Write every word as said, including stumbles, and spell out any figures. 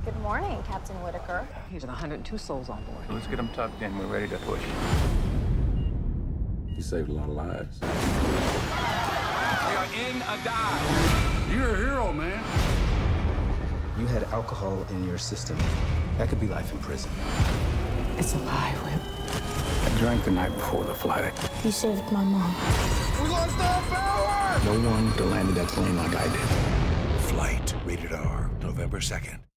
Good morning, Captain Whitaker. He's one hundred two souls on board. Let's get them tucked in. We're ready to push. You saved a lot of lives. We are in a dive. You're a hero, man. You had alcohol in your system. That could be life in prison. It's a lie, Whip. I drank the night before the flight. You saved my mom. We lost our power! No one to land that plane like I did. Flight, rated R, November second.